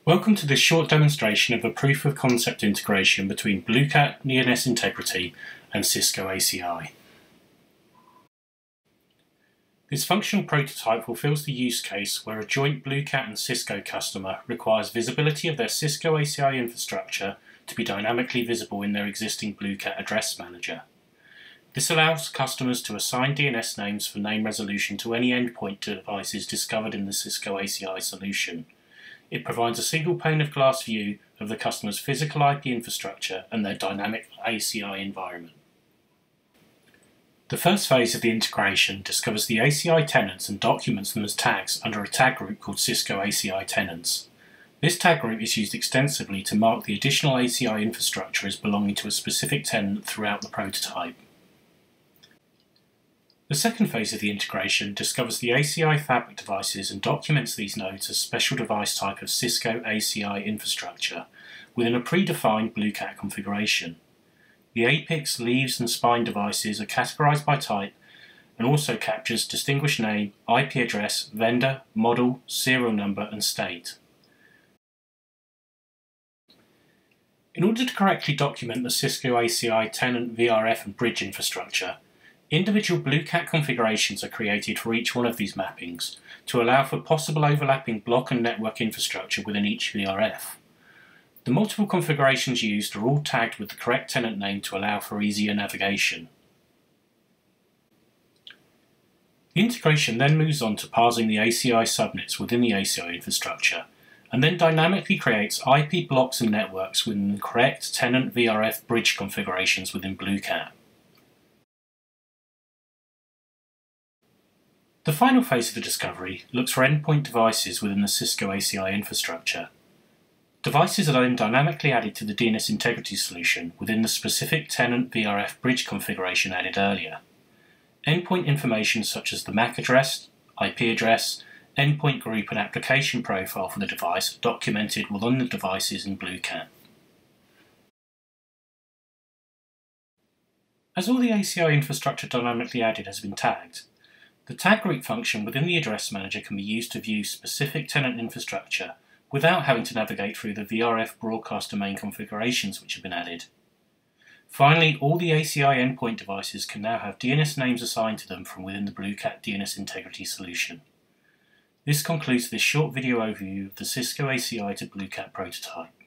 Welcome to this short demonstration of a proof of concept integration between BlueCat DNS Integrity and Cisco ACI. This functional prototype fulfills the use case where a joint BlueCat and Cisco customer requires visibility of their Cisco ACI infrastructure to be dynamically visible in their existing BlueCat Address Manager. This allows customers to assign DNS names for name resolution to any endpoint devices discovered in the Cisco ACI solution. It provides a single pane of glass view of the customer's physical IP infrastructure and their dynamic ACI environment. The first phase of the integration discovers the ACI tenants and documents them as tags under a tag group called Cisco ACI tenants. This tag group is used extensively to mark the additional ACI infrastructure as belonging to a specific tenant throughout the prototype. The second phase of the integration discovers the ACI fabric devices and documents these nodes as special device type of Cisco ACI infrastructure within a predefined BlueCat configuration. The apex, leaves and spine devices are categorized by type and also captures distinguished name, IP address, vendor, model, serial number and state. In order to correctly document the Cisco ACI tenant, VRF and bridge infrastructure, individual BlueCat configurations are created for each one of these mappings to allow for possible overlapping block and network infrastructure within each VRF. The multiple configurations used are all tagged with the correct tenant name to allow for easier navigation. The integration then moves on to parsing the ACI subnets within the ACI infrastructure and then dynamically creates IP blocks and networks within the correct tenant VRF bridge configurations within BlueCat. The final phase of the discovery looks for endpoint devices within the Cisco ACI infrastructure. Devices are then dynamically added to the DNS integrity solution within the specific tenant VRF bridge configuration added earlier. Endpoint information such as the MAC address, IP address, endpoint group and application profile for the device are documented within the devices in BlueCat. As all the ACI infrastructure dynamically added has been tagged, the tag group function within the Address Manager can be used to view specific tenant infrastructure without having to navigate through the VRF broadcast domain configurations which have been added. Finally, all the ACI endpoint devices can now have DNS names assigned to them from within the BlueCat DNS Integrity solution. This concludes this short video overview of the Cisco ACI to BlueCat prototype.